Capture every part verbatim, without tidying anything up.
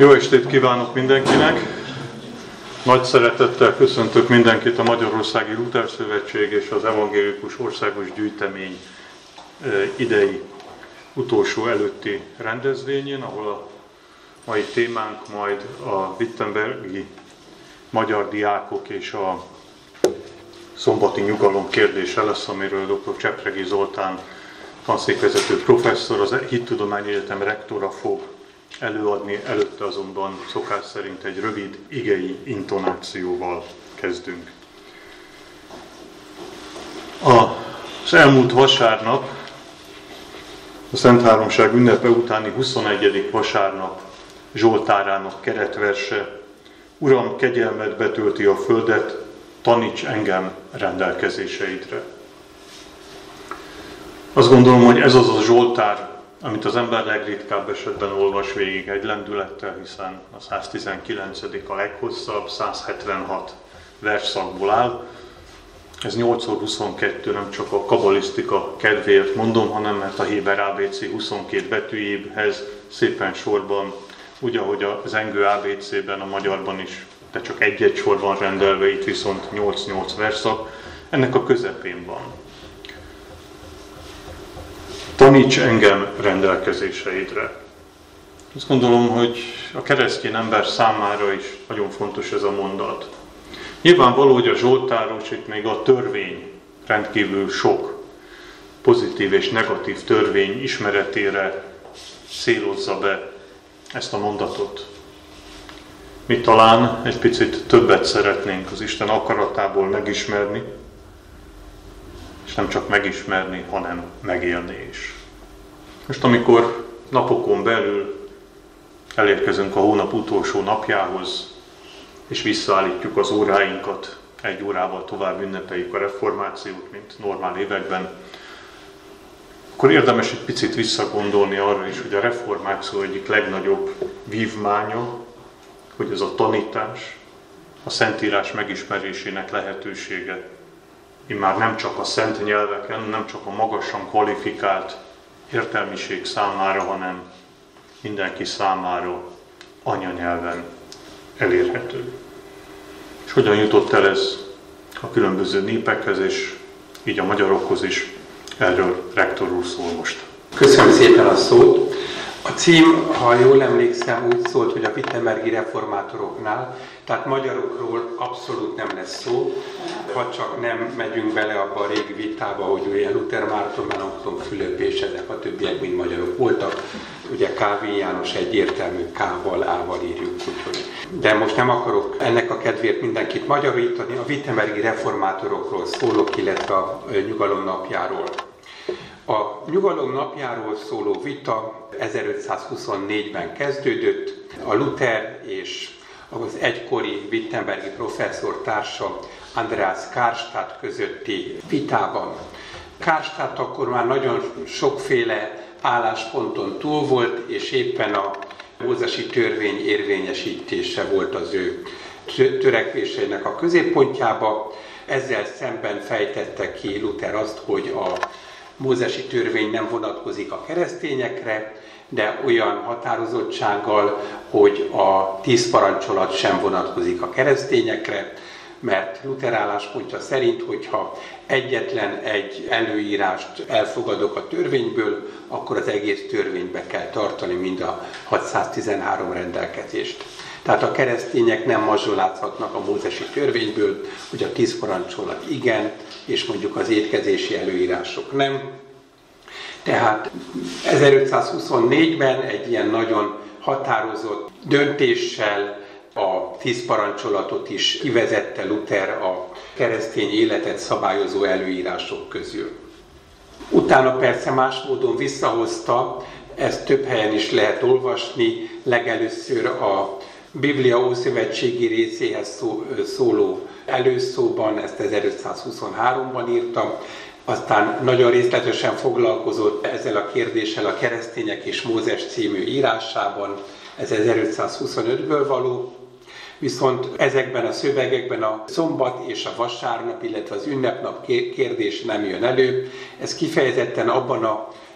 Jó estét kívánok mindenkinek! Nagy szeretettel köszöntök mindenkit a Magyarországi Luther Szövetség és az Evangélikus Országos Gyűjtemény idei utolsó előtti rendezvényén, ahol a mai témánk majd a wittenbergi magyar diákok és a szombati nyugalom kérdése lesz, amiről dr. Csepregi Zoltán tanszékvezető professzor, az Hittudományi Egyetem rektora fog előadni, előtte azonban szokás szerint egy rövid igei intonációval kezdünk. Az elmúlt vasárnap, a Szent Háromság ünnepe utáni huszonegyedik vasárnap zsoltárának keretverse: Uram, kegyelmed betölti a földet, taníts engem rendelkezéseidre. Azt gondolom, hogy ez az a zsoltár, amit az ember legritkább esetben olvas végig egy lendülettel, hiszen a száztizenkilencedik a leghosszabb, száz hetvenhat versszakból áll. Ez nyolc huszonkettő, nem csak a kabalisztika kedvéért mondom, hanem mert a héber á bé cé huszonkét betűjéhez szépen sorban, úgy ahogy a zengő á bé cében, a magyarban is, de csak egy-egy sorban rendelve, itt viszont nyolc-nyolc versszak, ennek a közepén van. Taníts engem rendelkezéseidre. Azt gondolom, hogy a keresztény ember számára is nagyon fontos ez a mondat. Nyilvánvaló, hogy a zsoltáros itt még a törvény rendkívül sok pozitív és negatív törvény ismeretére célozza be ezt a mondatot. Mi talán egy picit többet szeretnénk az Isten akaratából megismerni, és nem csak megismerni, hanem megélni is. Most amikor napokon belül elérkezünk a hónap utolsó napjához, és visszaállítjuk az óráinkat, egy órával tovább ünnepeljük a reformációt, mint normál években, akkor érdemes egy picit visszagondolni arra is, hogy a reformáció egyik legnagyobb vívmánya, hogy ez a tanítás, a Szentírás megismerésének lehetősége, immár nem csak a szent nyelveken, nem csak a magasan kvalifikált értelmiség számára, hanem mindenki számára anyanyelven elérhető. És hogyan jutott el ez a különböző népekhez, és így a magyarokhoz is, erről rektor úr szól most. Köszönöm szépen a szót. A cím, ha jól emlékszem, úgy szólt, hogy a wittenbergi reformátoroknál, tehát magyarokról abszolút nem lesz szó, ha csak nem megyünk bele abba a régi vitába, hogy ugye Luther Márton, Melanchthon, Fülöp és ezek a többiek mind magyarok voltak. Ugye Kálvin János egyértelmű K-val, A-val írjuk, úgyhogy. De most nem akarok ennek a kedvéért mindenkit magyarítani, a wittenbergi reformátorokról szólok, illetve a nyugalom napjáról. A nyugalom napjáról szóló vita ezerötszázhuszonnégyben kezdődött, a Luther és az egykori wittenbergi professzor társa Andreas Karlstadt közötti vitában. Karlstadt akkor már nagyon sokféle állásponton túl volt, és éppen a mózesi törvény érvényesítése volt az ő törekvéseinek a középpontjába. Ezzel szemben fejtette ki Luther azt, hogy a mózesi törvény nem vonatkozik a keresztényekre, de olyan határozottsággal, hogy a tíz parancsolat sem vonatkozik a keresztényekre, mert Luther álláspontja szerint, hogyha egyetlen egy előírást elfogadok a törvényből, akkor az egész törvénybe kell tartani, mind a hatszáztizenhárom rendelkezést. Tehát a keresztények nem mazsolázhatnak a mózesi törvényből, hogy a tíz parancsolat igen, és mondjuk az étkezési előírások nem. Tehát ezerötszázhuszonnégyben egy ilyen nagyon határozott döntéssel a tíz parancsolatot is kivezette Luther a keresztény életet szabályozó előírások közül. Utána persze más módon visszahozta, ezt több helyen is lehet olvasni, legelőször a Biblia ószövetségi részéhez szóló előszóban, ezt ezerötszázhuszonháromban írta, aztán nagyon részletesen foglalkozott ezzel a kérdéssel a Keresztények és Mózes című írásában, ez ezerötszázhuszonötből való, viszont ezekben a szövegekben a szombat és a vasárnap, illetve az ünnepnap kérdés nem jön elő. Ez kifejezetten abban a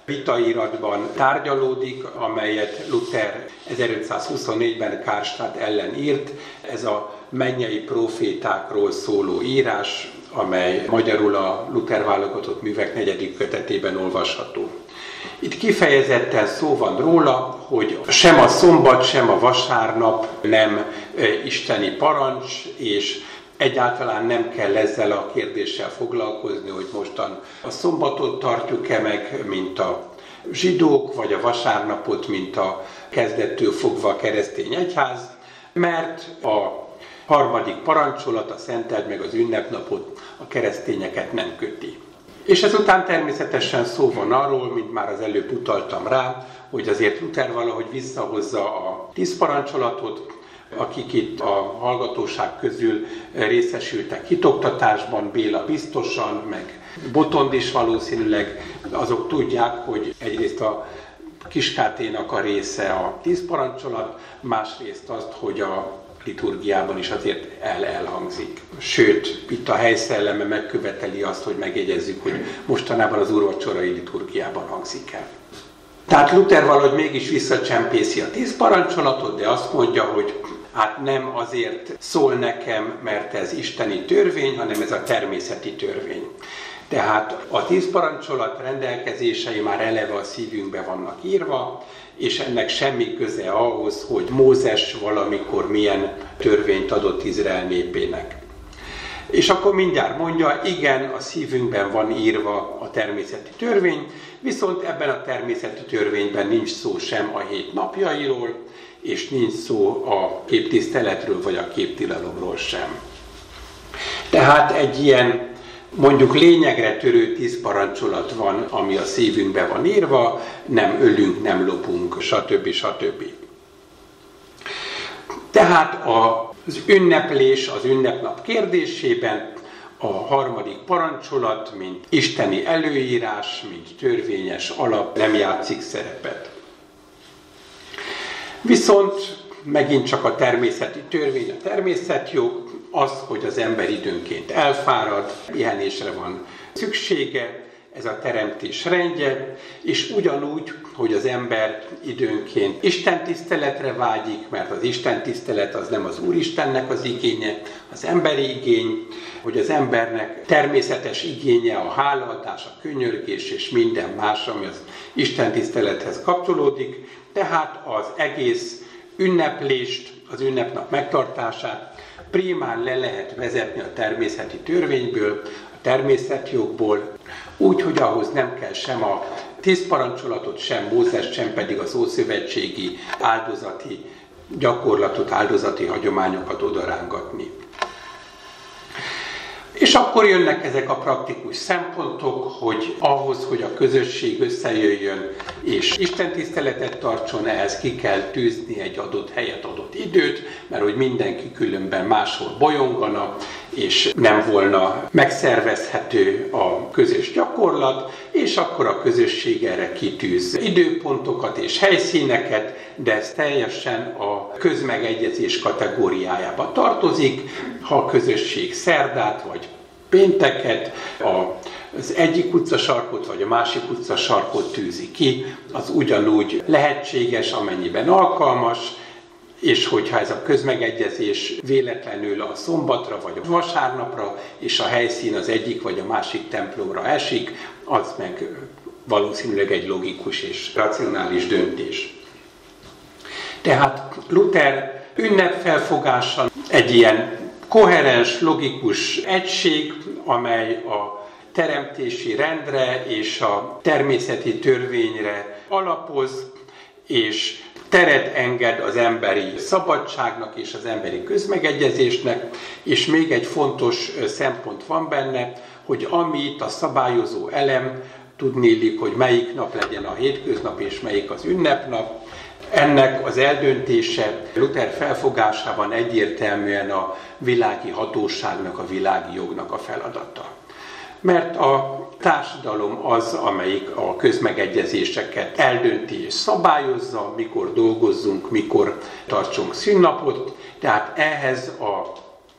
vitairatban tárgyalódik, amelyet Luther ezerötszázhuszonnégyben Karlstadt ellen írt. Ez a mennyei profétákról szóló írás, amely magyarul a Luther válogatott művek negyedik kötetében olvasható. Itt kifejezetten szó van róla, hogy sem a szombat, sem a vasárnap nem isteni parancs, és egyáltalán nem kell ezzel a kérdéssel foglalkozni, hogy mostan a szombatot tartjuk-e meg, mint a zsidók, vagy a vasárnapot, mint a kezdettől fogva a keresztény egyház, mert a harmadik parancsolat, a szenteld meg az ünnepnapot a keresztényeket nem köti. És ezután természetesen szó van arról, mint már az előbb utaltam rá, hogy azért Luther valahogy visszahozza a tíz parancsolatot, akik itt a hallgatóság közül részesültek hitoktatásban, Béla biztosan, meg Botond is valószínűleg, azok tudják, hogy egyrészt a Kiskáténak a része a tíz parancsolat, másrészt azt, hogy a liturgiában is azért el elhangzik. Sőt, itt a helyszelleme megköveteli azt, hogy megjegyezzük, hogy mostanában az úrvacsorai liturgiában hangzik el. Tehát Luther valahogy mégis visszacsempészi a tíz parancsolatot, de azt mondja, hogy hát nem azért szól nekem, mert ez isteni törvény, hanem ez a természeti törvény. Tehát a tíz parancsolat rendelkezései már eleve a szívünkbe vannak írva, és ennek semmi köze ahhoz, hogy Mózes valamikor milyen törvényt adott Izrael népének. És akkor mindjárt mondja, igen, a szívünkben van írva a természeti törvény, viszont ebben a természeti törvényben nincs szó sem a hét napjairól, és nincs szó a képtiszteletről vagy a képtilalomról sem. Tehát egy ilyen mondjuk lényegre törő tíz parancsolat van, ami a szívünkbe van írva, nem ölünk, nem lopunk, stb. stb. Tehát az ünneplés, az ünnepnap kérdésében a harmadik parancsolat, mint isteni előírás, mint törvényes alap nem játszik szerepet. Viszont megint csak a természeti törvény, a természetjog, az, hogy az ember időnként elfárad, pihenésre van szüksége, ez a teremtés rendje, és ugyanúgy, hogy az ember időnként istentiszteletre vágyik, mert az istentisztelet az nem az Úristennek az igénye, az emberi igény, hogy az embernek természetes igénye a hálaadás, a könyörgés és minden más, ami az istentisztelethez kapcsolódik, tehát az egész ünneplést, az ünnepnap megtartását primán le lehet vezetni a természeti törvényből, a természetjogból, úgy, hogy ahhoz nem kell sem a tíz parancsolatot, sem Mózes, sem pedig az ószövetségi áldozati gyakorlatot, áldozati hagyományokat odarángatni. És akkor jönnek ezek a praktikus szempontok, hogy ahhoz, hogy a közösség összejöjjön és istentiszteletet tartson, ehhez ki kell tűzni egy adott helyet, adott időt, mert hogy mindenki különben máshol bolyongana, és nem volna megszervezhető a közös gyakorlat, és akkor a közösség erre kitűz időpontokat és helyszíneket, de ez teljesen a közmegegyezés kategóriájába tartozik, ha a közösség szerdát vagy pénteket, az egyik utcasarkot vagy a másik utcasarkot tűzi ki, az ugyanúgy lehetséges, amennyiben alkalmas, és hogyha ez a közmegegyezés véletlenül a szombatra vagy a vasárnapra, és a helyszín az egyik vagy a másik templomra esik, az meg valószínűleg egy logikus és racionális döntés. Tehát Luther ünnepfelfogása egy ilyen koherens, logikus egység, amely a teremtési rendre és a természeti törvényre alapoz, és teret enged az emberi szabadságnak és az emberi közmegegyezésnek, és még egy fontos szempont van benne, hogy ami itt a szabályozó elem, tudniillik, hogy melyik nap legyen a hétköznap és melyik az ünnepnap, ennek az eldöntése Luther felfogásában egyértelműen a világi hatóságnak, a világi jognak a feladata. Mert a társadalom az, amelyik a közmegegyezéseket eldönti és szabályozza, mikor dolgozzunk, mikor tartsunk szünnapot, tehát ehhez a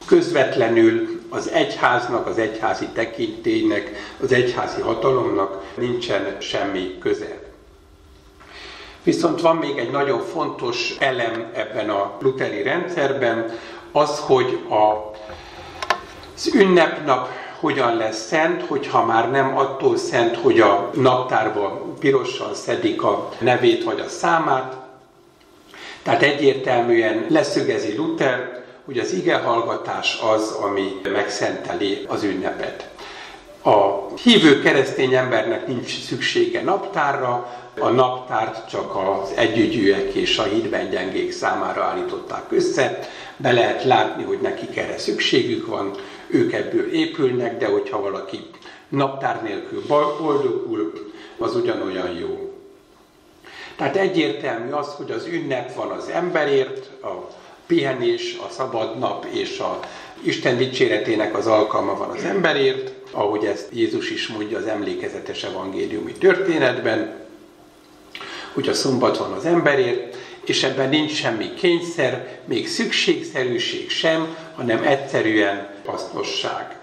közvetlenül az egyháznak, az egyházi tekintélynek, az egyházi hatalomnak nincsen semmi köze. Viszont van még egy nagyon fontos elem ebben a lutheri rendszerben, az, hogy a, az ünnepnap hogyan lesz szent, hogyha már nem attól szent, hogy a naptárba pirossal szedik a nevét vagy a számát. Tehát egyértelműen leszögezi Luther, hogy az igehallgatás az, ami megszenteli az ünnepet. A hívő keresztény embernek nincs szüksége naptárra, a naptárt csak az együgyűek és a hitben gyengék számára állították össze. Be lehet látni, hogy nekik erre szükségük van, ők ebből épülnek, de hogyha valaki naptár nélkül boldogul, az ugyanolyan jó. Tehát egyértelmű az, hogy az ünnep van az emberért, a pihenés, a szabad nap és a Isten dicséretének az alkalma van az emberért, ahogy ezt Jézus is mondja az emlékezetes evangéliumi történetben, hogy a szombat van az emberért, és ebben nincs semmi kényszer, még szükségszerűség sem, hanem egyszerűen hasznosság.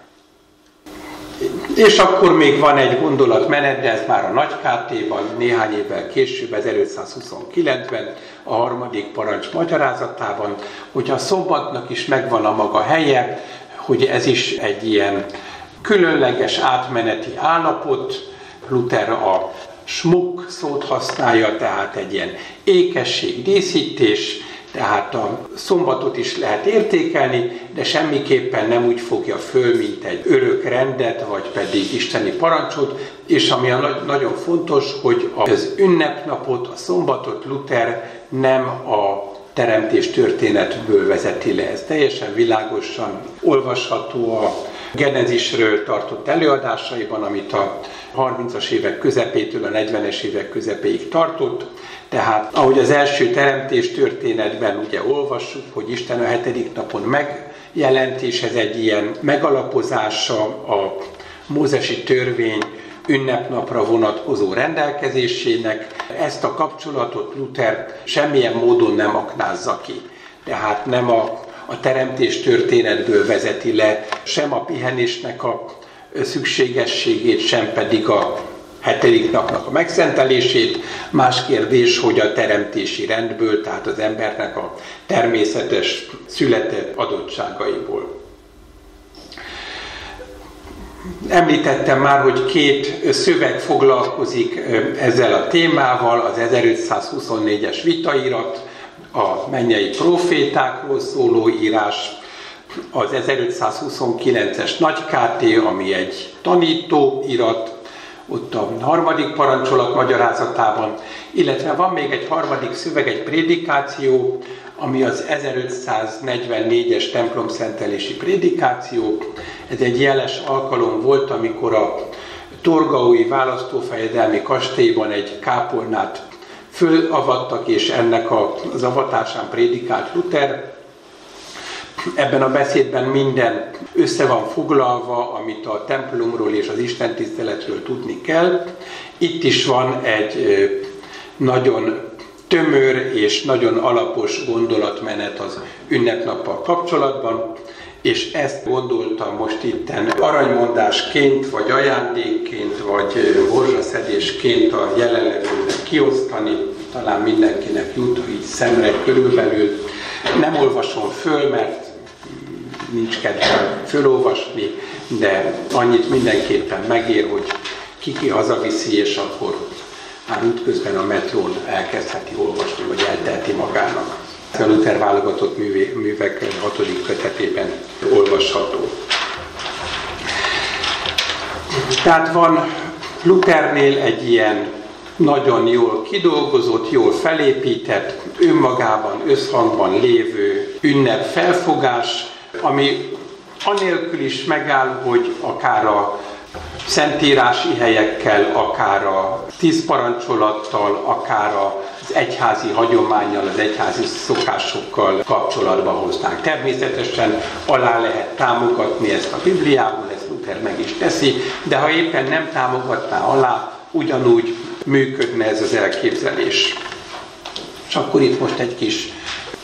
És akkor még van egy gondolatmenet, de ez már a Nagy Kártéban, néhány évvel később, ezerötszázhuszonkilencben, a harmadik parancs magyarázatában, hogy a szombatnak is megvan a maga helye, hogy ez is egy ilyen különleges átmeneti állapot. Luther a smuk szót használja, tehát egy ilyen ékesség, díszítés, tehát a szombatot is lehet értékelni, de semmiképpen nem úgy fogja föl, mint egy örök rendet, vagy pedig isteni parancsot, és ami a nagyon fontos, hogy az ünnepnapot, a szombatot Luther nem a teremtés történetből vezeti le. Ez teljesen világosan olvasható a Genezisről tartott előadásaiban, amit a harmincas évek közepétől a negyvenes évek közepéig tartott. Tehát ahogy az első teremtés történetben ugye olvassuk, hogy Isten a hetedik napon megjelent, és ez egy ilyen megalapozása a mózesi törvény ünnepnapra vonatkozó rendelkezésének, ezt a kapcsolatot Luther semmilyen módon nem aknázza ki. Tehát nem a, a teremtés történetből vezeti le sem a pihenésnek a szükségességét, sem pedig a hetedik napnak a megszentelését. Más kérdés, hogy a teremtési rendből, tehát az embernek a természetes született adottságaiból. Említettem már, hogy két szöveg foglalkozik ezzel a témával, az ezerötszázhuszonnégyes vitairat, a mennyei profétákról szóló írás, az ezerötszázhuszonkilences Nagy Kárté, ami egy tanítóirat, ott a harmadik parancsolat magyarázatában, illetve van még egy harmadik szöveg, egy prédikáció, ami az ezerötszáznegyvennégyes templomszentelési prédikáció. Ez egy jeles alkalom volt, amikor a torgaui választófejedelmi kastélyban egy kápolnát fölavattak, és ennek az avatásán prédikált Luther. Ebben a beszédben minden össze van foglalva, amit a templomról és az istentiszteletről tudni kell. Itt is van egy nagyon tömör és nagyon alapos gondolatmenet az ünnepnappal kapcsolatban, és ezt gondoltam most itten aranymondásként, vagy ajándékként, vagy morzsaszedésként a jelenlevőnek kiosztani, talán mindenkinek jut így szemre körülbelül. Nem olvasom föl, mert nincs kedvem fölolvasni, de annyit mindenképpen megér, hogy kiki hazaviszi, és akkor már útközben a metrón elkezdheti olvasni, vagy elteheti magának. A Luther válogatott művek hatodik kötetében olvasható. Tehát van Luthernél egy ilyen nagyon jól kidolgozott, jól felépített, önmagában, összhangban lévő ünnep felfogás, ami anélkül is megáll, hogy akár a szentírási helyekkel, akár a tíz parancsolattal, akár az egyházi hagyománnyal, az egyházi szokásokkal kapcsolatba hoznánk. Természetesen alá lehet támogatni ezt a Bibliából, ezt Luther meg is teszi, de ha éppen nem támogatná alá, ugyanúgy működne ez az elképzelés. És akkor itt most egy kis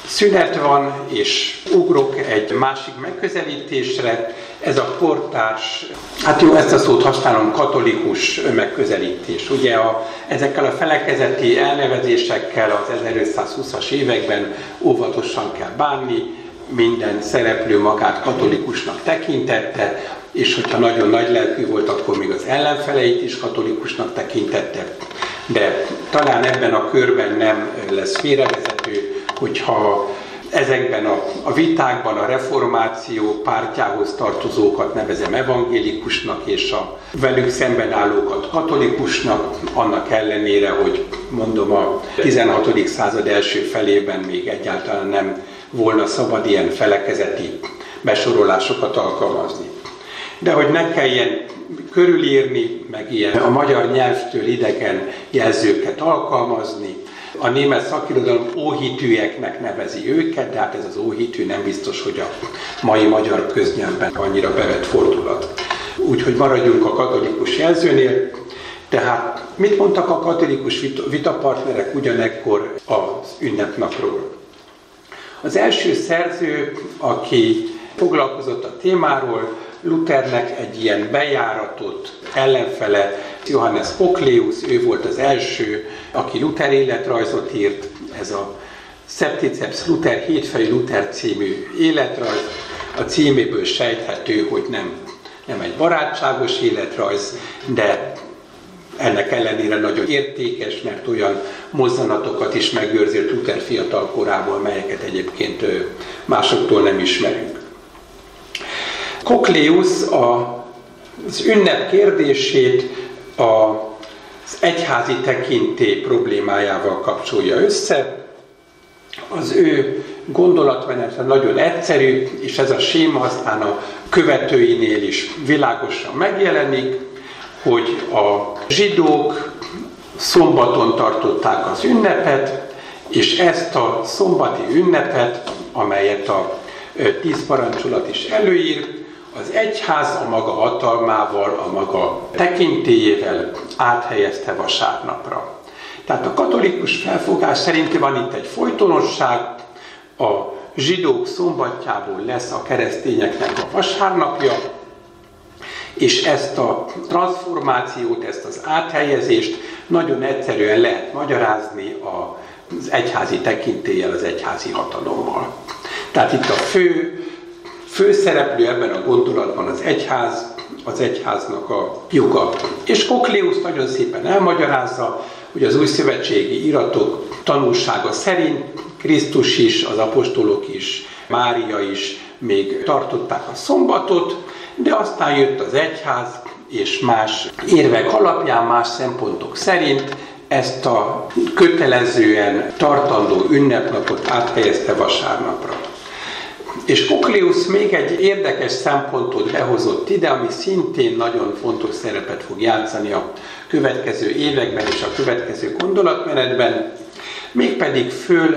szünet van, és ugrok egy másik megközelítésre, ez a kortárs, hát jó, ezt a szót használom, katolikus megközelítés. Ugye a, ezekkel a felekezeti elnevezésekkel az ezerötszázhúszas években óvatosan kell bánni, minden szereplő magát katolikusnak tekintette, és hogyha nagyon nagy lelkű volt, akkor még az ellenfeleit is katolikusnak tekintette. De talán ebben a körben nem lesz félrevezető, hogyha ezekben a, a vitákban a reformáció pártjához tartozókat nevezem evangélikusnak, és a velük szemben állókat katolikusnak, annak ellenére, hogy mondom a tizenhatodik század első felében még egyáltalán nem volna szabad ilyen felekezeti besorolásokat alkalmazni. De hogy ne kelljen körülírni, meg ilyen a magyar nyelvtől idegen jelzőket alkalmazni, a német szakirodalom óhitűeknek nevezi őket, de hát ez az óhitű nem biztos, hogy a mai magyar köznyelvben annyira bevett fordulat. Úgyhogy maradjunk a katolikus jelzőnél. Tehát mit mondtak a katolikus vitapartnerek ugyanekkor az ünnepnapról? Az első szerző, aki foglalkozott a témáról, Luthernek egy ilyen bejáratott ellenfele, Johannes Coccleus, ő volt az első, aki Luther életrajzot írt, ez a Septiceps Luther, hétfejű Luther című életrajz. A címéből sejthető, hogy nem, nem egy barátságos életrajz, de ennek ellenére nagyon értékes, mert olyan mozzanatokat is megőrzött Luther fiatal korából, melyeket egyébként másoktól nem ismerünk. Coccleus az ünnep kérdését az egyházi tekintély problémájával kapcsolja össze. Az ő gondolatmenete nagyon egyszerű, és ez a séma aztán a követőinél is világosan megjelenik, hogy a zsidók szombaton tartották az ünnepet, és ezt a szombati ünnepet, amelyet a tíz parancsolat is előír, az egyház a maga hatalmával, a maga tekintélyével áthelyezte vasárnapra. Tehát a katolikus felfogás szerint van itt egy folytonosság, a zsidók szombatjából lesz a keresztényeknek a vasárnapja, és ezt a transformációt, ezt az áthelyezést nagyon egyszerűen lehet magyarázni az egyházi tekintéllyel, az egyházi hatalommal. Tehát itt a fő, fő szereplő ebben a gondolatban az egyház, az egyháznak a joga. És Coccleus nagyon szépen elmagyarázza, hogy az újszövetségi iratok tanúsága szerint Krisztus is, az apostolok is, Mária is még tartották a szombatot, de aztán jött az egyház, és más érvek alapján, más szempontok szerint ezt a kötelezően tartandó ünnepnapot áthelyezte vasárnapra. És Coccleus még egy érdekes szempontot behozott ide, ami szintén nagyon fontos szerepet fog játszani a következő években és a következő gondolatmenetben, mégpedig föl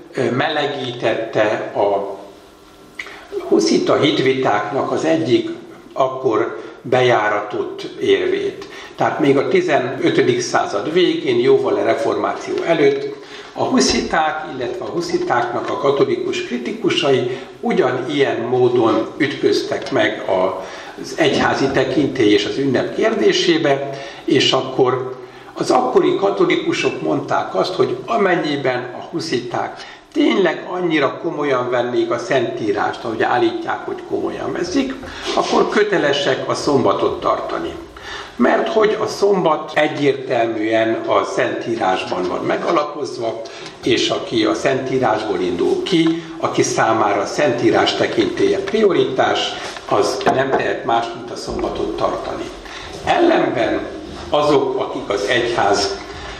melegítette a huszita hitvitáknak az egyik akkor bejáratott érvét. Tehát még a tizenötödik század végén, jóval a reformáció előtt a husziták, illetve a huszitáknak a katolikus kritikusai ugyanilyen módon ütköztek meg az egyházi tekintély és az ünnep kérdésébe, és akkor az akkori katolikusok mondták azt, hogy amennyiben a husziták tényleg annyira komolyan vennék a Szentírást, ahogy állítják, hogy komolyan veszik, akkor kötelesek a szombatot tartani. Mert hogy a szombat egyértelműen a Szentírásban van megalapozva, és aki a Szentírásból indul ki, aki számára a Szentírás tekintélye prioritás, az nem tehet más, mint a szombatot tartani. Ellenben azok, akik az egyház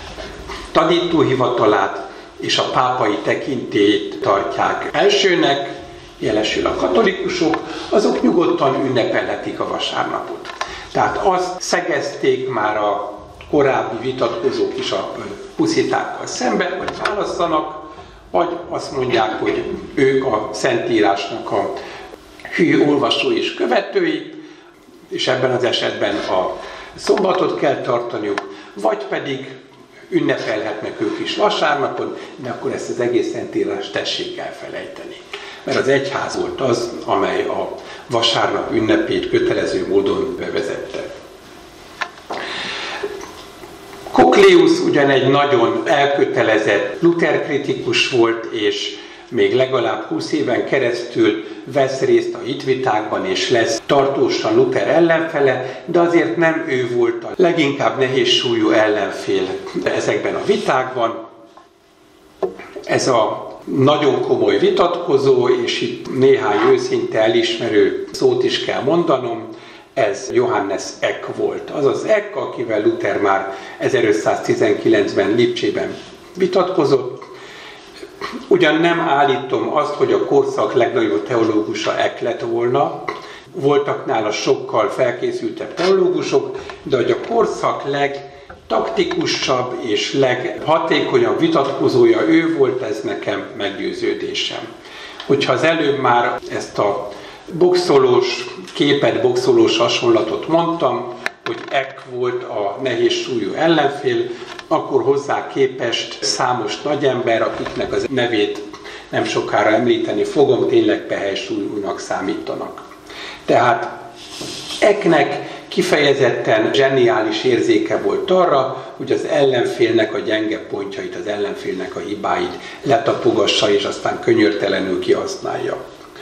tanítóhivatalát és a pápai tekintélyt tartják elsőnek, jelesül a katolikusok, azok nyugodtan ünnepelhetik a vasárnapot. Tehát azt szegezték már a korábbi vitatkozók is a huszitákkal szemben, vagy válasszanak, vagy azt mondják, hogy ők a Szentírásnak a hű olvasói és követői, és ebben az esetben a szombatot kell tartaniuk, vagy pedig ünnepelhetnek ők is vasárnapon, de akkor ezt az egész Szentírást tessék elfelejteni. Mert az egyház volt az, amely a vasárnap ünnepét kötelező módon bevezette. Kokléusz ugyan egy nagyon elkötelezett Luther kritikus volt, és még legalább húsz éven keresztül vesz részt a hitvitákban, és lesz tartósan Luther ellenfele, de azért nem ő volt a leginkább nehéz súlyú ellenfél ezekben a vitákban. Ez a nagyon komoly vitatkozó, és itt néhány őszinte elismerő szót is kell mondanom, ez Johannes Eck volt. Azaz Eck, akivel Luther már ezerötszáztizenkilencben Lipcsében vitatkozott. Ugyan nem állítom azt, hogy a korszak legnagyobb teológusa Eck lett volna, voltak nála sokkal felkészültebb teológusok, de hogy a korszak legtaktikusabb és leghatékonyabb vitatkozója ő volt, ez nekem meggyőződésem. Hogyha az előbb már ezt a boxolós képet, boxolós hasonlatot mondtam, hogy Eck volt a nehéz súlyú ellenfél, akkor hozzá képest számos nagyember, akiknek az nevét nem sokára említeni fogom, tényleg pehely-súlyúnak számítanak. Tehát Ecknek kifejezetten zseniális érzéke volt arra, hogy az ellenfélnek a gyenge pontjait, az ellenfélnek a hibáit letapogassa, és aztán könyörtelenül kihasználja.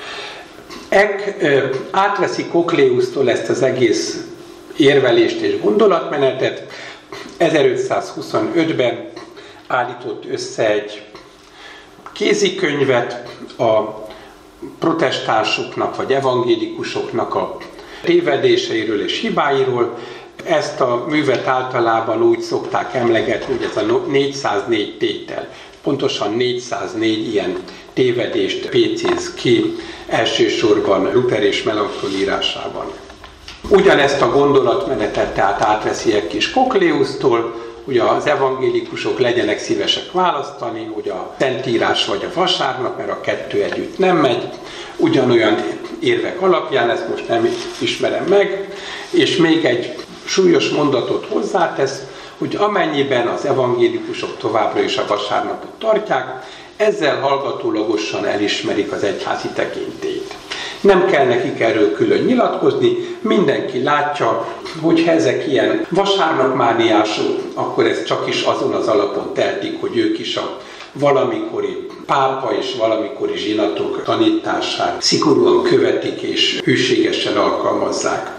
Eck átveszi Kokléusztól ezt az egész érvelést és gondolatmenetet. ezerötszázhuszonötben állított össze egy kézikönyvet a protestánsoknak vagy evangélikusoknak a tévedéseiről és hibáiról. Ezt a művet általában úgy szokták emlegetni, hogy ez a négyszáznégy tétel. Pontosan négyszáznégy ilyen tévedést pécéz ki, elsősorban Luther és Melanchthon írásában. Ugyanezt a gondolatmenetet tehát átveszi Eck is Kokléusztól, hogy az evangélikusok legyenek szívesek választani, hogy a Szentírás vagy a vasárnap, mert a kettő együtt nem megy, ugyanolyan érvek alapján, ezt most nem ismerem meg, és még egy súlyos mondatot hozzátesz, hogy amennyiben az evangélikusok továbbra is a vasárnapot tartják, ezzel hallgatólagosan elismerik az egyházi tekintélyt. Nem kell nekik erről külön nyilatkozni, mindenki látja, hogy ha ezek ilyen vasárnapmániások, akkor ez csak is azon az alapon tehetik, hogy ők is a valamikori pápa és valamikori zsinatok tanítását szigorúan követik és hűségesen alkalmazzák.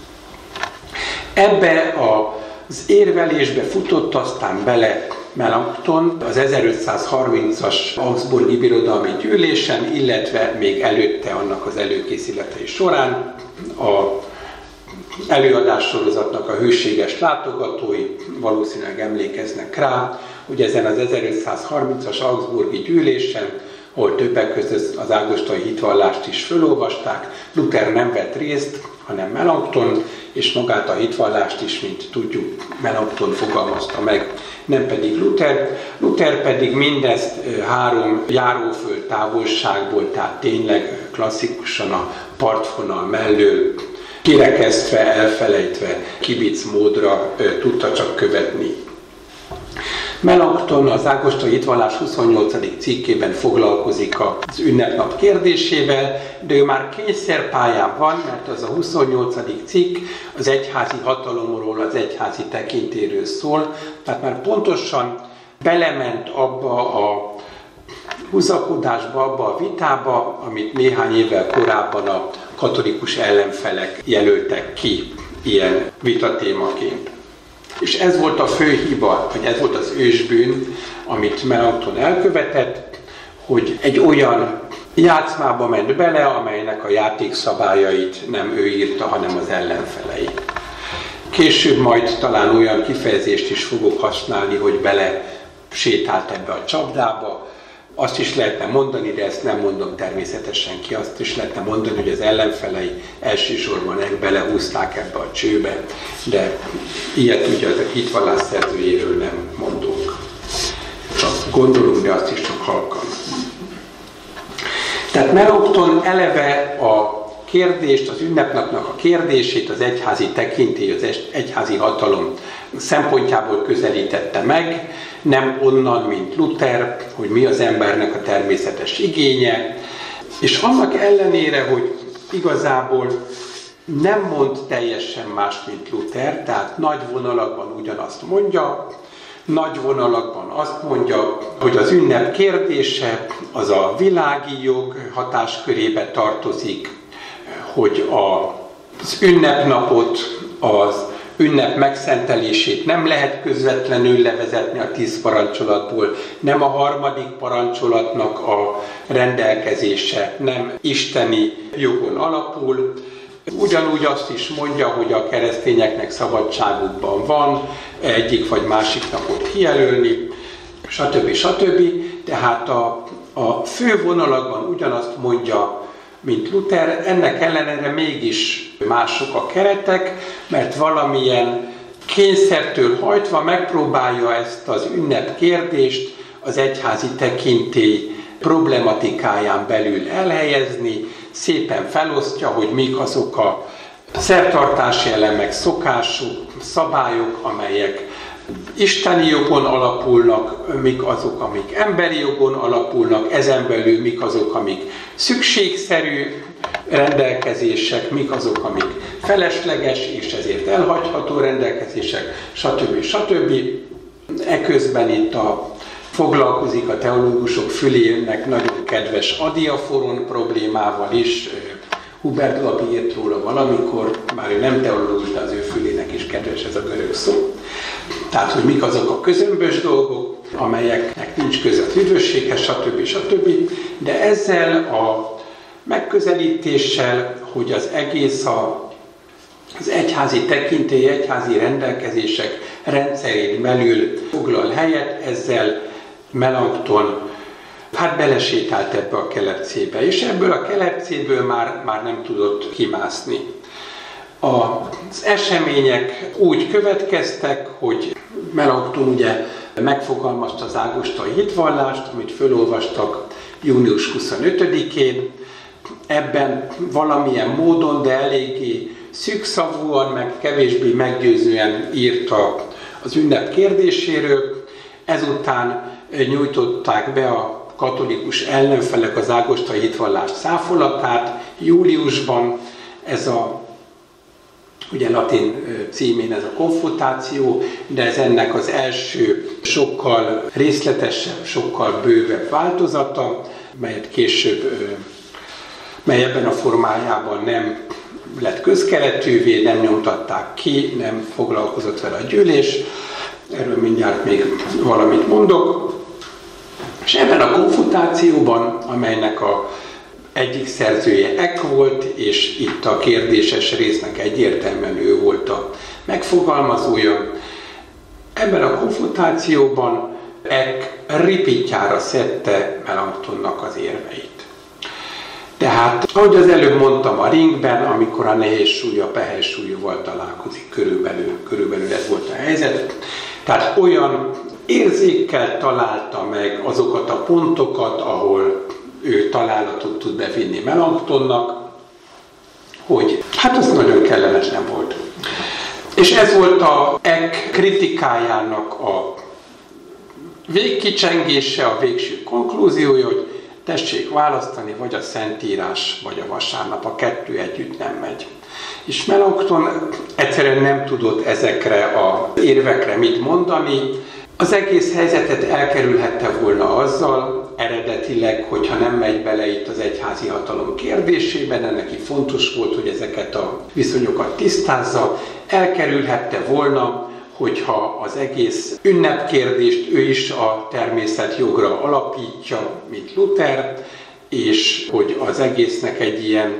Ebbe az érvelésbe futott aztán bele Melanchthon az ezerötszázharmincas Augsburgi Birodalmi Gyűlésen, illetve még előtte annak az előkészületei során a előadássorozatnak a hűséges látogatói valószínűleg emlékeznek rá, hogy ezen az ezerötszázharmincas Augsburgi Gyűlésen, ahol többek között az ágostai hitvallást is felolvasták, Luther nem vett részt, hanem Melanchthon, és magát a hitvallást is, mint tudjuk, Melanchthon fogalmazta meg, nem pedig Luther. Luther pedig mindezt három járóföld távolságból, tehát tényleg klasszikusan a partvonal mellől, kirekesztve, elfelejtve, kibic módra tudta csak követni. Melanchthon az ágostai hitvallás huszonnyolcadik cikkében foglalkozik az ünnepnap kérdésével, de ő már kényszerpályán van, mert az a huszonnyolcadik cikk az egyházi hatalomról, az egyházi tekintélyről szól, tehát már pontosan belement abba a húzakodásba, abba a vitába, amit néhány évvel korábban a katolikus ellenfelek jelöltek ki ilyen vitatémaként. És ez volt a fő hiba, vagy ez volt az ősbűn, amit Melanchthon elkövetett, hogy egy olyan játszmába ment bele, amelynek a játékszabályait nem ő írta, hanem az ellenfelei. Később majd talán olyan kifejezést is fogok használni, hogy bele sétált ebbe a csapdába. Azt is lehetne mondani, de ezt nem mondom természetesen ki, azt is lehetne mondani, hogy az ellenfelei elsősorban belehúzták ebbe a csőbe, de ilyet ugye a hitvallás szerzőjéről nem mondunk. Csak gondolunk, de azt is csak halkan. Tehát Melanchthon eleve a kérdést, az ünnepnapnak a kérdését, az egyházi tekintély, az egyházi hatalom szempontjából közelítette meg, nem onnan, mint Luther, hogy mi az embernek a természetes igénye, és annak ellenére, hogy igazából nem mond teljesen más, mint Luther, tehát nagy vonalakban ugyanazt mondja, nagy vonalakban azt mondja, hogy az ünnep kérdése az a világi jog hatáskörébe tartozik, hogy az ünnepnapot, az ünnep megszentelését nem lehet közvetlenül levezetni a tíz parancsolatból, nem a harmadik parancsolatnak a rendelkezése, nem isteni jogon alapul. Ugyanúgy azt is mondja, hogy a keresztényeknek szabadságukban van egyik vagy másik napot kijelölni, stb. stb. Tehát a, a fő vonalakban ugyanazt mondja, mint Luther, ennek ellenére mégis mások a keretek, mert valamilyen kényszertől hajtva megpróbálja ezt az ünnep kérdést az egyházi tekintély problematikáján belül elhelyezni, szépen felosztja, hogy mik azok a szertartási elemek, szokások, szabályok, amelyek isteni jogon alapulnak, mik azok, amik emberi jogon alapulnak, ezen belül mik azok, amik szükségszerű rendelkezések, mik azok, amik felesleges és ezért elhagyható rendelkezések, stb. stb. Eközben itt a, foglalkozik a teológusok fülének nagyon kedves adiaforon problémával is. Hubert Labi írt róla valamikor, bár ő nem teológus, de az ő fülének is kedves ez a görög szó. Tehát, hogy mik azok a közömbös dolgok, amelyeknek nincs köze az üdvösséghez, stb. stb. De ezzel a megközelítéssel, hogy az egész a, az egyházi tekintély, egyházi rendelkezések rendszerén belül foglal helyet, ezzel Melanchthon hát belesétált ebbe a kelepcébe, és ebből a kelepcéből már, már nem tudott kimászni. Az események úgy következtek, hogy Melanchthon ugye megfogalmazta az ágostai hitvallást, amit fölolvastak június huszonötödikén. Ebben valamilyen módon, de eléggé szűkszavúan, meg kevésbé meggyőzően írta az ünnep kérdéséről. Ezután nyújtották be a katolikus ellenfelek az ágostai hitvallás cáfolatát. Júliusban ez a, ugye latin címén ez a konfutáció, de ez ennek az első sokkal részletesebb, sokkal bővebb változata, melyet később, mely ebben a formájában nem lett közkeletűvé, nem nyomtatták ki, nem foglalkozott vele a gyűlés. Erről mindjárt még valamit mondok. És ebben a konfutációban, amelynek a egyik szerzője Eck volt, és itt a kérdéses résznek egyértelműen ő volt a megfogalmazója, ebben a konfutációban Eck ripittyára szedte Melanchthonnak az érveit. Tehát, ahogy az előbb mondtam, a ringben, amikor a nehéz súly a pehely súlyúval találkozik, körülbelül, körülbelül ez volt a helyzet. Tehát olyan érzékkel találta meg azokat a pontokat, ahol ő találatot tud bevinni Melanchthonnak, hogy hát az nagyon kellemes nem volt. És ez volt a Eck kritikájának a végkicsengése, a végső konklúziója, hogy tessék választani, vagy a Szentírás, vagy a vasárnap, a kettő együtt nem megy. És Melanchthon egyszerűen nem tudott ezekre az érvekre mit mondani. Az egész helyzetet elkerülhette volna azzal, eredetileg, hogyha nem megy bele itt az egyházi hatalom kérdésében, de neki fontos volt, hogy ezeket a viszonyokat tisztázza, elkerülhette volna, hogyha az egész ünnepkérdést ő is a természetjogra alapítja, mint Luther, és hogy az egésznek egy ilyen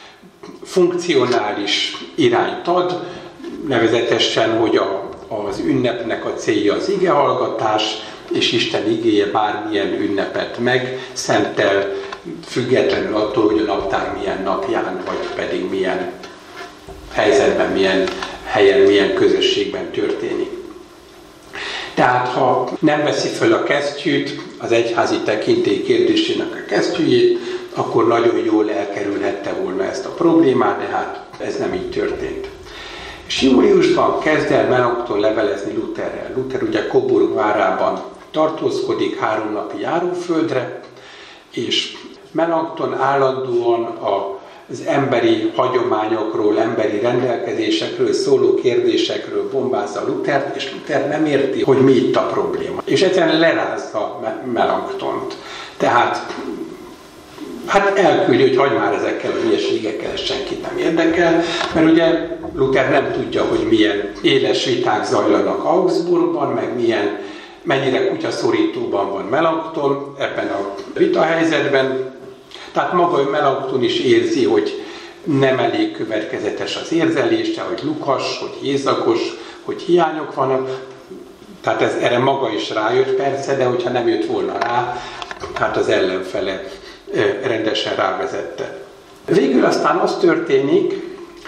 funkcionális irányt ad, nevezetesen, hogy a, az ünnepnek a célja az igehallgatás, és Isten igéje bármilyen ünnepet megszentel, függetlenül attól, hogy a naptár milyen napján, vagy pedig milyen helyzetben, milyen helyen, milyen közösségben történik. Tehát, ha nem veszi föl a kesztyűt, az egyházi tekintély kérdésének a kesztyűjét, akkor nagyon jól elkerülhette volna ezt a problémát, de hát ez nem így történt. És júliusban kezd el Melankton levelezni Lutherrel. Luther ugye Coburg várában tartózkodik három napi járóföldre, és Melankton állandóan a az emberi hagyományokról, emberi rendelkezésekről szóló kérdésekről bombázza Luthert, és Luther nem érti, hogy mi itt a probléma. És egyszerűen lerázza Melanktont. Tehát hát elküldi, hogy hagyd már ezekkel a hülyeségekkel, ez senkit nem érdekel, mert ugye Luther nem tudja, hogy milyen éles viták zajlanak Augsburgban, meg milyen, mennyire kutyaszorítóban van Melankton ebben a vitahelyzetben. Tehát maga Melankton is érzi, hogy nem elég következetes az érzelése, hogy lukas, hogy hézagos, hogy hiányok vannak. Tehát ez, erre maga is rájött persze, de hogyha nem jött volna rá, hát az ellenfele rendesen rávezette. Végül aztán az történik,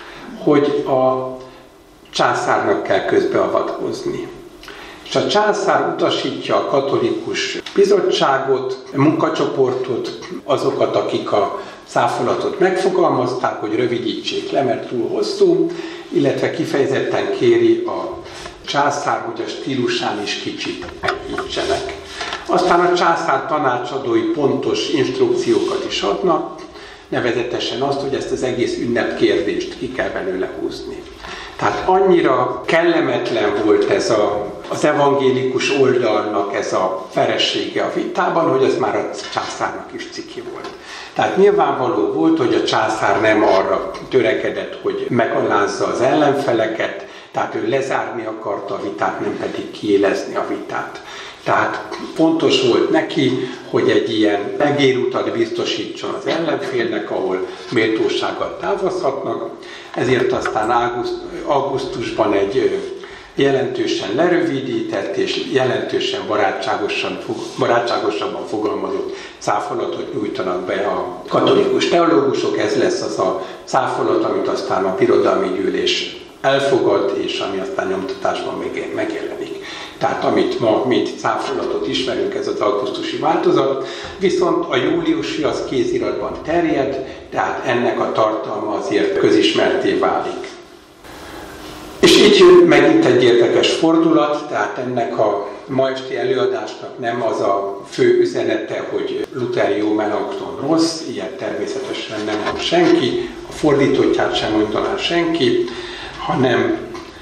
hogy a császárnak kell közbeavatkozni. És a császár utasítja a katolikus bizottságot, munkacsoportot, azokat, akik a cáfolatot megfogalmazták, hogy rövidítsék le, mert túl hosszú, illetve kifejezetten kéri a császár, hogy a stílusán is kicsit enyhítsenek. Aztán a császár tanácsadói pontos instrukciókat is adnak, nevezetesen azt, hogy ezt az egész ünnepkérdést ki kell belőle húzni. Tehát annyira kellemetlen volt ez a, az evangélikus oldalnak ez a veresége a vitában, hogy az már a császárnak is ciki volt. Tehát nyilvánvaló volt, hogy a császár nem arra törekedett, hogy megalázza az ellenfeleket, tehát ő lezárni akarta a vitát, nem pedig kiélezni a vitát. Tehát fontos volt neki, hogy egy ilyen egérutat biztosítson az ellenfélnek, ahol méltósággal távozhatnak, ezért aztán augusztusban egy jelentősen lerövidített és jelentősen barátságosan, barátságosabban fogalmazott cáfolatot nyújtanak be a katolikus teológusok. Ez lesz az a cáfolat, amit aztán a birodalmi gyűlés elfogad, és ami aztán nyomtatásban még megjelenik. Tehát amit ma mint cáfolatot ismerünk, ez az augusztusi változat, viszont a júliusi az kéziratban terjed, tehát ennek a tartalma azért közismertté válik. És így jön megint egy érdekes fordulat, tehát ennek a ma esti előadásnak nem az a fő üzenete, hogy Luther jó, Melankton rossz, ilyen természetesen nem mond senki, a fordítottját sem mondaná senki, hanem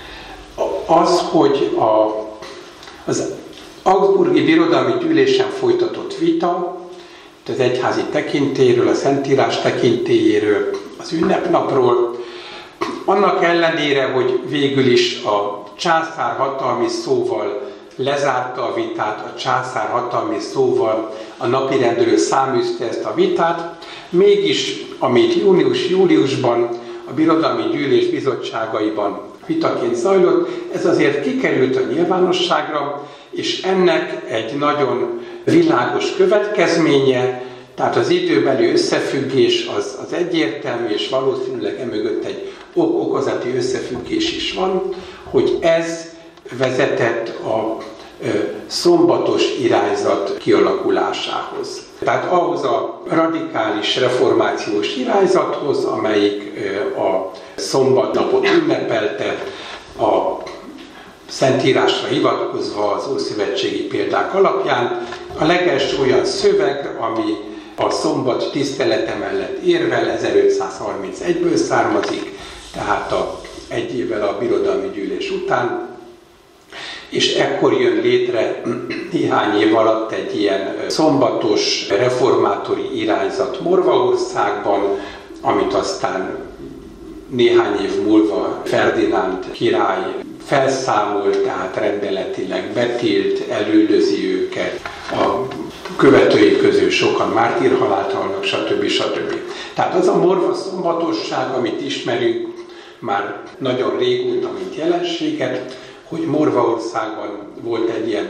az, hogy a, az augsburgi birodalmi gyűlésen folytatott vita, az egyházi tekintélyről, a Szentírás tekintélyéről, az ünnepnapról, annak ellenére, hogy végül is a császár hatalmi szóval lezárta a vitát, a császár hatalmi szóval a napirendről száműzte ezt a vitát, mégis, amit június-júliusban a birodalmi gyűlés bizottságaiban vitaként zajlott, ez azért kikerült a nyilvánosságra, és ennek egy nagyon világos következménye, tehát az időbeli összefüggés az, az egyértelmű, és valószínűleg emögött egy ok-okozati összefüggés is van, hogy ez vezetett a ö, szombatos irányzat kialakulásához. Tehát ahhoz a radikális reformációs irányzathoz, amelyik ö, a szombatnapot ünnepelte, a Szentírásra hivatkozva az ószövetségi példák alapján, a legelső olyan szöveg, ami a szombat tisztelete mellett érvel, ezerötszázharmincegyből származik, tehát a, egy évvel a birodalmi gyűlés után, és ekkor jön létre néhány év alatt egy ilyen szombatos reformátori irányzat Morvaországban, amit aztán néhány év múlva Ferdinánd király felszámol, tehát rendeletileg betilt, elüldözi őket, a követői közül sokan mártírhalált halnak, stb. stb. Tehát az a morva szombatosság, amit ismerünk már nagyon régóta, mint jelenséget, hogy Morvaországban volt egy ilyen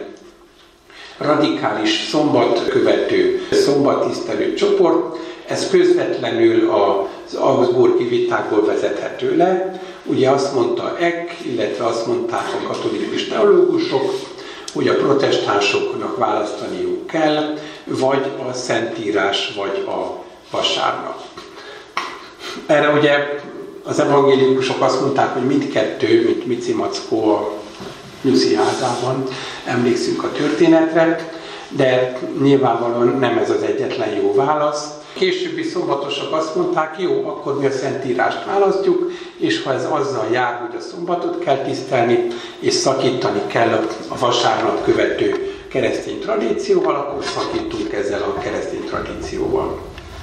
radikális szombatkövető, szombattisztelő csoport, ez közvetlenül az augsburgi vitákból vezethető le. Ugye azt mondta Eck, illetve azt mondták a katolikus teológusok, hogy a protestánsoknak választaniuk kell, vagy a Szentírás, vagy a vasárnap. Erre ugye Az evangélikusok azt mondták, hogy mindkettő, mint Mici Mackó a Nyusziádában, emlékszünk a történetre, de nyilvánvalóan nem ez az egyetlen jó válasz. Későbbi szombatosok azt mondták, jó, akkor mi a Szentírást választjuk, és ha ez azzal jár, hogy a szombatot kell tisztelni, és szakítani kell a vasárnap követő keresztény tradícióval, akkor szakítunk ezzel a keresztény tradícióval.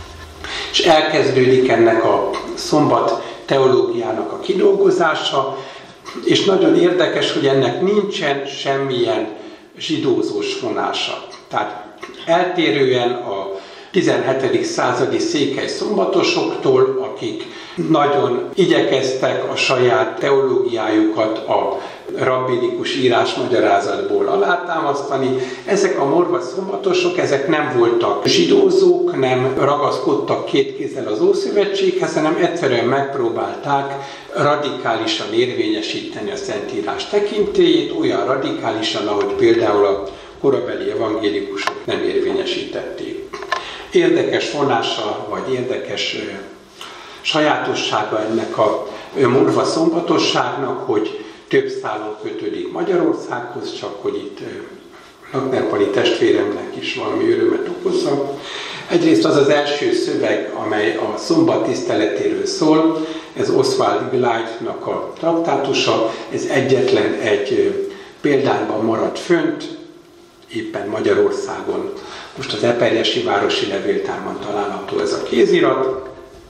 És elkezdődik ennek a szombat teológiának a kidolgozása, és nagyon érdekes, hogy ennek nincsen semmilyen zsidózós vonása. Tehát eltérően a tizenhetedik századi székely szombatosoktól, akik nagyon igyekeztek a saját teológiájukat a rabbinikus írásmagyarázatból alátámasztani. Ezek a morva szombatosok, ezek nem voltak zsidózók, nem ragaszkodtak két kézzel az Ószövetséghez, hanem egyszerűen megpróbálták radikálisan érvényesíteni a Szentírás tekintélyét, olyan radikálisan, ahogy például a korabeli evangélikusok nem érvényesítették. Érdekes vonása, vagy érdekes ö, sajátossága ennek a morva szombatosságnak, hogy több szálon kötődik Magyarországhoz, csak hogy itt Lakner-Pali testvéremnek is valami örömet okozza. Egyrészt az az első szöveg, amely a szombat tiszteletéről szól, ez Oswald Gleitnak a traktátusa, ez egyetlen egy példányban maradt fönt, éppen Magyarországon. Most az Eperjesi Városi Levéltárban található ez a kézirat,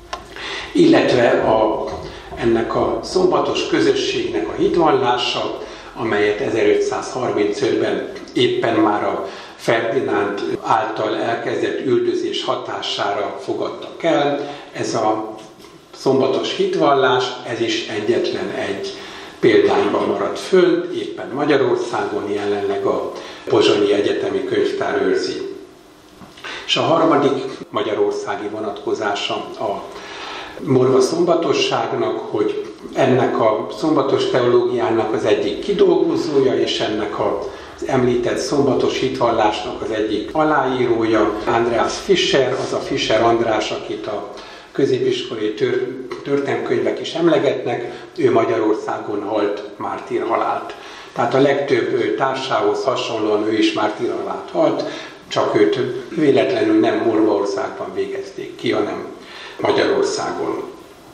illetve a, ennek a szombatos közösségnek a hitvallása, amelyet ezerötszázharmincötben éppen már a Ferdinánd által elkezdett üldözés hatására fogadtak el. Ez a szombatos hitvallás, ez is egyetlen egy példányban maradt föl, éppen Magyarországon, jelenleg a Pozsonyi Egyetemi Könyvtár őrzi. És a harmadik magyarországi vonatkozása a morva szombatosságnak, hogy ennek a szombatos teológiának az egyik kidolgozója, és ennek az említett szombatos hitvallásnak az egyik aláírója, Andreas Fischer, az a Fischer András, akit a középiskolai tör, történelemkönyvek is emlegetnek, ő Magyarországon halt mártírhalált. Tehát a legtöbb társához hasonlóan ő is mártírhalált halt, csak őt véletlenül nem Morvaországban végezték ki, hanem Magyarországon.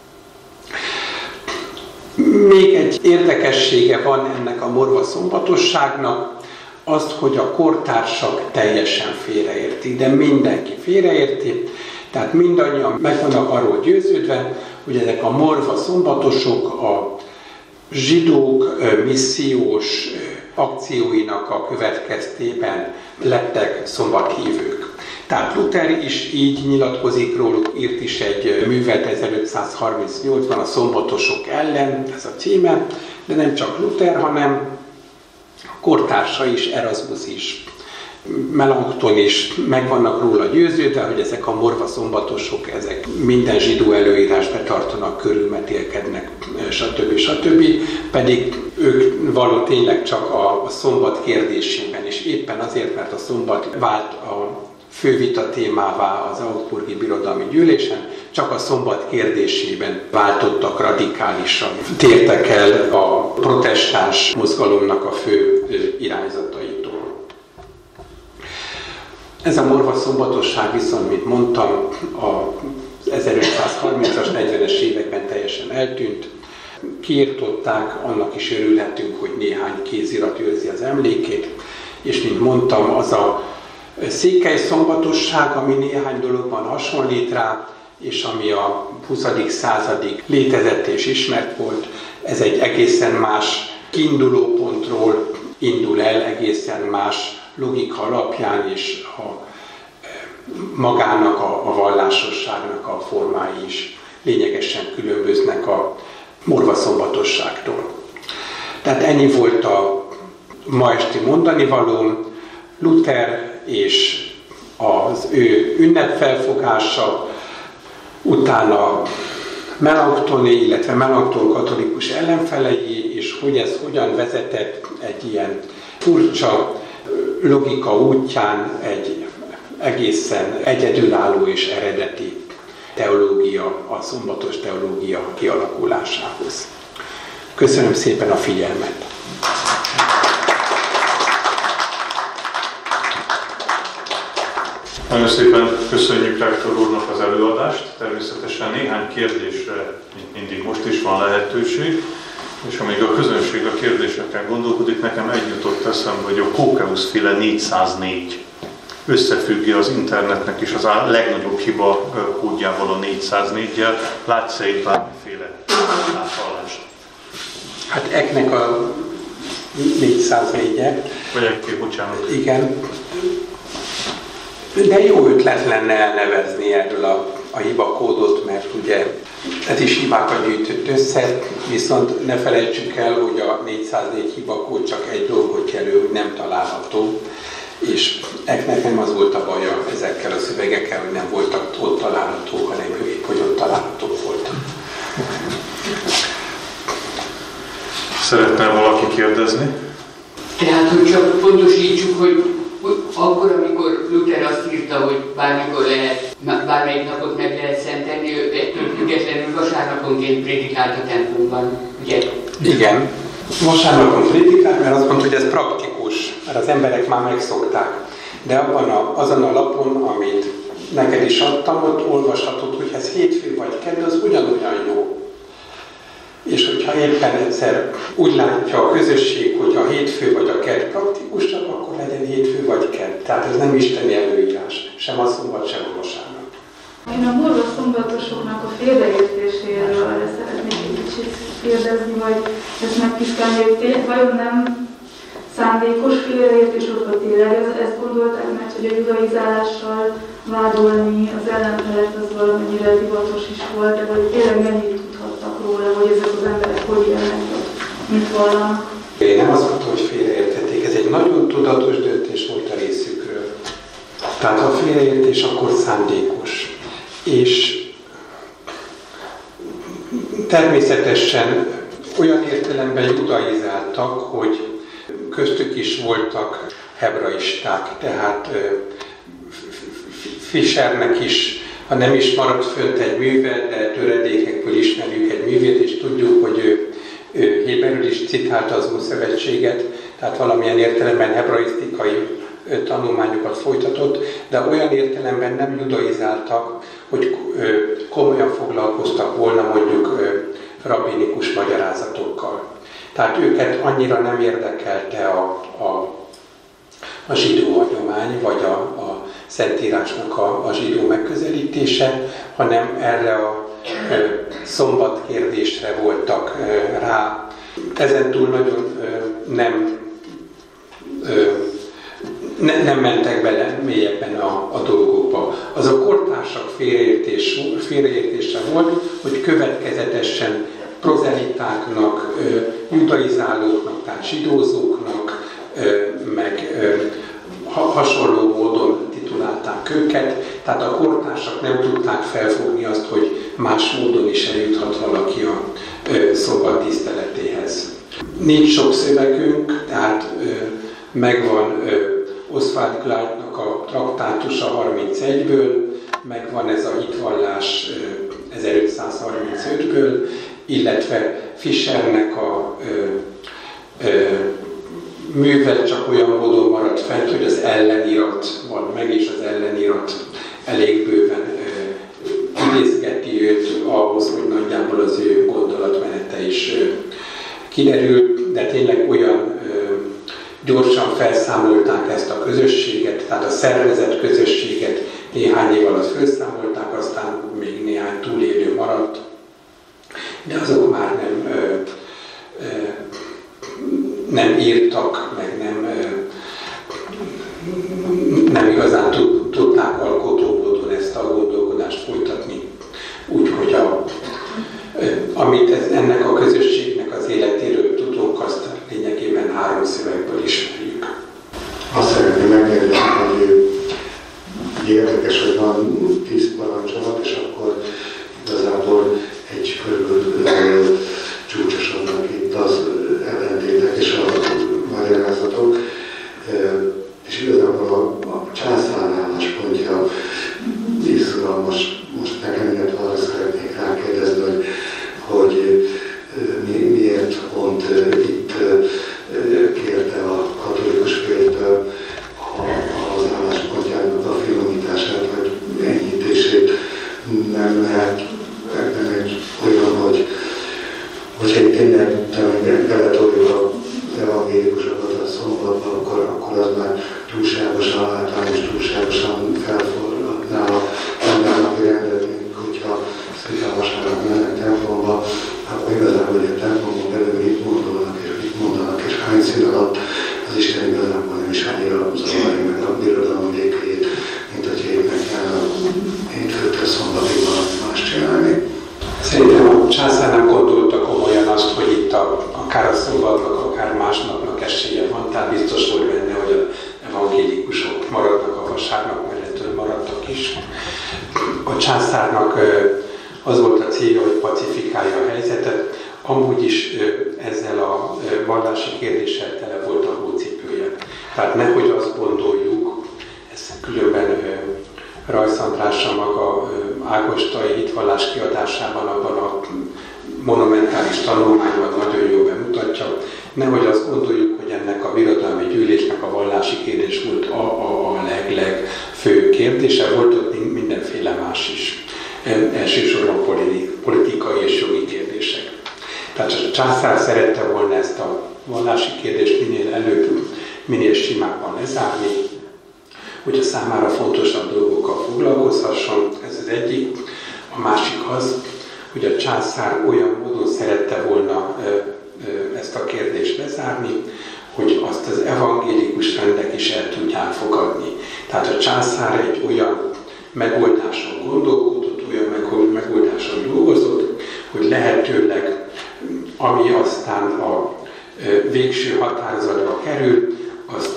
Még egy érdekessége van ennek a morva szombatosságnak, azt, hogy a kortársak teljesen félreértik, de mindenki félreérti, tehát mindannyian meg vannak arról győződve, hogy ezek a morva szombatosok a zsidók missziós akcióinak a következtében lettek szombathívők. Tehát Luther is így nyilatkozik róluk, írt is egy művet ezerötszázharmincnyolcban a szombatosok ellen, ez a címe, de nem csak Luther, hanem kortársa is, Erasmus is, Melanchthon is meg vannak róla győződve, hogy ezek a morva szombatosok, ezek minden zsidó előírás betartanak, körülmetélkednek, stb. stb. Pedig ők való tényleg csak a szombat kérdésében, és éppen azért, mert a szombat vált a fő vita témává az Augsburgi Birodalmi Gyűlésen, csak a szombat kérdésében váltottak radikálisan, tértek el a protestáns mozgalomnak a fő irányzataitól. Ez a morva szombatosság viszont, mint mondtam, az ezerötszázharmincas, negyvenes években teljesen eltűnt. Kiirtották, annak is örülhetünk, hogy néhány kézirat őrzi az emlékét, és mint mondtam, az a székely szombatosság, ami néhány dologban hasonlít rá, és ami a huszadik századig létezett és ismert volt, ez egy egészen más kiindulópontról indul el, egészen más logika alapján, és a magának, a, a vallásosságnak a formái is lényegesen különböznek a morva szombatosságtól. Tehát ennyi volt a ma esti mondani valóm. Luther és az ő ünnepfelfogása, utána Melanchthoni, illetve Melanchthon katolikus ellenfelei, és hogy ez hogyan vezetett egy ilyen furcsa logika útján egy egészen egyedülálló és eredeti teológia teológia, a szombatos teológia kialakulásához. Köszönöm szépen a figyelmet! Nagyon szépen köszönjük rektor úrnak az előadást. Természetesen néhány kérdésre, mint mindig most is van lehetőség, és amíg a közönség a kérdésekkel gondolkodik, nekem egy jutott eszembe, hogy a Kókeusz-féle négyszáznégy összefügg az internetnek is az a legnagyobb hiba kódjával, a négyszáznégyel. Látsz-e itt bármiféle áthallást? Hát Ecknek a négyszáznégye. Vagy Ecké, bocsánat. Igen. De jó ötlet lenne elnevezni erről a, a hibakódot, mert ugye ez is hibákat gyűjtött össze, viszont ne felejtsük el, hogy a négyszáznégy hibakód csak egy dolgot jelöl, hogy nem található, és Ecknek nem az volt a baja ezekkel a szövegekkel, hogy nem voltak ott találhatók, hanem ő épp, hogy ott találhatók voltak. Szeretne valaki kérdezni? Tehát, hogy csak pontosítsuk, hogy akkor, amikor Luther azt írta, hogy bármikor lehet, bármelyik napot meg lehet szentelni, ő ettől függetlenül vasárnaponként prédikált a templomban, ugye? Igen. Vasárnapon prédikált, mert azt mondta, hogy ez praktikus, mert az emberek már megszokták. De abban a, azon a lapon, amit neked is adtam, ott olvashatod, hogy ez hétfő vagy kedd, az ugyanolyan jó. És hogyha éppen egyszer úgy látja a közösség, hogy a hétfő vagy a kedd praktikusabb, akkor legyen hétfő vagy kedd. Tehát ez nem isteni előírás, sem a szombat, sem a vasárnap. Én a morva szombatosoknak a félreértéséről szeretnék egy kicsit kérdezni, vagy ezt megtisztelni, hogy vajon nem szándékos félreértés volt, vagy tényleg ezt gondolták, mert hogy a judaizálással vádolni az ellenfelet az valamennyire divatos is volt, de hogy tényleg mennyit tudhattak róla, hogy ezek az emberek hogy élnek, mit vallanak. Én nem azt mondtam, hogy félreértették, ez egy nagyon tudatos döntés volt a részükről. Tehát a félreértés akkor szándékos. És természetesen olyan értelemben judaizáltak, hogy köztük is voltak hebraisták, tehát Fischernek is, ha nem is maradt fönt egy műve, de töredékekből ismerjük egy művét, és tudjuk, hogy ő, ő héberül is citálta az Ószövetséget, tehát valamilyen értelemben hebraisztikai tanulmányokat folytatott, de olyan értelemben nem judaizáltak, hogy komolyan foglalkoztak volna mondjuk rabbinikus magyarázatokkal. Tehát őket annyira nem érdekelte a, a, a zsidó hagyomány, vagy a, a Szentírásnak a, a zsidó megközelítése, hanem erre a a szombat kérdésre voltak rá. Ezentúl nagyon nem, ne, nem mentek bele mélyebben a, a dolgokba. Az a kortársak félreértés, félreértése volt, hogy következetesen prozelitáknak, judaizálóknak, tehát zsidózóknak, meg hasonló módon titulálták őket, tehát a kortársak nem tudták felfogni azt, hogy más módon is eljuthat valaki a szombat tiszteletéhez. Nincs sok szövegünk, tehát megvan Oswald Clarknak a traktátusa harmincegyből, megvan ez a hitvallás ezerötszázharmincötből, illetve Fischernek a ö, ö, művel csak olyan módon maradt fent, hogy az ellenirat van meg, és az ellenirat elég bőven ö, idézgeti őt ahhoz, hogy nagyjából az ő gondolatmenete is ö, kiderül, de tényleg olyan ö, gyorsan felszámolták ezt a közösséget, tehát a szervezett közösséget néhány év alatt felszámolták, aztán még néhány túlélő maradt, de azok már nem, ö, ö, nem írtak, meg nem, ö, nem igazán tudták alkotómódon ezt a gondolkodást folytatni. Úgyhogy a, ö, amit ez, ennek a közösségnek az életéről tudunk, azt lényegében három szövegből ismerjük. Azt szeretném megkérdezni, hogy érdekes, hogy van tíz parancsolat, és akkor igazából egy körülbelül csúcsosodnak itt az ellentétek és a magyarázatok. És igazából a, a császár álláspontja izgalmas, most nekem, illetve arra szeretném hogy, hogy egy tényleg beletoljuk az evangélikusokat a szombatban, akkor, akkor az már túlságosan általános, túlságosan felforgatná a mindennapi rendet, mint hogyha szépen vasárnap mennek templomba, akkor igazából, hogy a templomban belül mit mondanak, és mit mondanak, és hány szín alatt az Isten igazából nem is annyira zavarja meg a birodalom békéjét, mint hogy éppen kell a hétfőtől szombatig valami más csinálni. Szerintem a császár nem gondolta komolyan azt, hogy itt a, akár a szombatnak, akár másnapnak esélye van, tehát biztos volt benne, hogy az evangélikusok maradnak a vasárnap, mert maradtak is. A császárnak az volt a célja, hogy pacifikálja a helyzetet, amúgy is ezzel a vallási kérdéssel tele volt a hócipője. Tehát nehogy azt gondoljuk, ez különben Rajsz András a maga ágostai hitvallás kiadásában, abban a monumentális tanulmányban nagyon jól bemutatja, nehogy azt gondoljuk, hogy ennek a birodalmi gyűlésnek a vallási kérdés volt a, a, a leg-leg fő kérdése, volt ott mindenféle más is. Elsősorban politikai és jogi kérdések. Tehát a császár szerette volna ezt a vallási kérdést minél előbb, minél simábban lezárni, hogy a számára fontosabb dolgokkal foglalkozhasson, ez az egyik. A másik az, hogy a császár olyan módon szerette volna ezt a kérdést lezárni, hogy azt az evangélikus rendek is el tudják fogadni. Tehát a császár egy olyan megoldáson gondolkodott, olyan megoldáson dolgozott, hogy lehetőleg, ami aztán a végső határozatba kerül, azt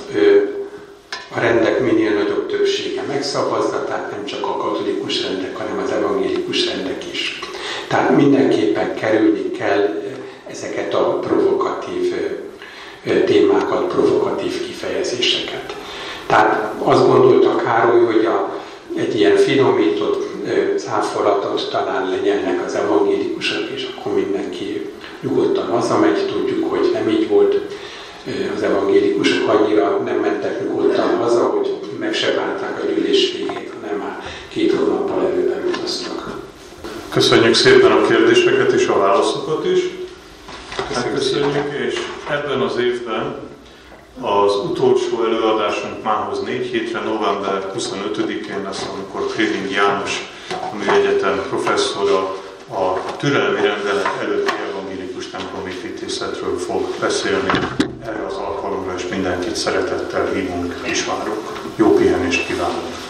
a rendek minél nagyobb többsége megszavazza, tehát nem csak a katolikus rendek, hanem az evangélikus rendek is. Tehát mindenképpen kerülni kell ezeket a provokatív témákat, provokatív kifejezéseket. Tehát azt gondolta Károly, hogy a, egy ilyen finomított cáfolatot talán lenyelnek az evangélikusok, és akkor mindenki nyugodtan hazamegy. Tudjuk, hogy nem így volt. Az evangélikusok annyira nem mentek nyugodtan haza, hogy meg se várták a gyűlés végét, hanem már két hónappal előben utaztak. Köszönjük szépen a kérdéseket és a válaszokat is. Köszönjük, és ebben az évben az utolsó előadásunk mához négy hétre, november huszonötödikén lesz, amikor Préling János, a Műegyetem professzora, a türelmi rendelet előtti evangélikus templomi építészetről fog beszélni. Erre az alkalomra is mindenkit szeretettel hívunk és várunk. Jó pihenést kívánok!